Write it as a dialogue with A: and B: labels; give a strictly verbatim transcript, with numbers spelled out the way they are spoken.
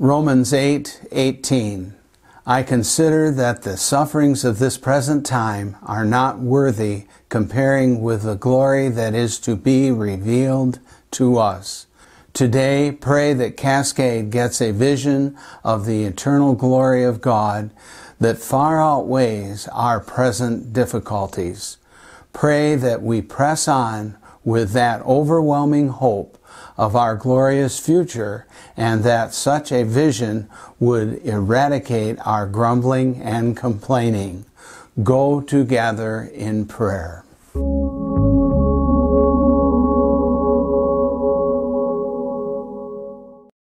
A: Romans eight eighteen. I consider that the sufferings of this present time are not worthy comparing with the glory that is to be revealed to us. Today, pray that Cascade gets a vision of the eternal glory of God that far outweighs our present difficulties. Pray that we press on with that overwhelming hope of our glorious future, and that such a vision would eradicate our grumbling and complaining. Go together in prayer.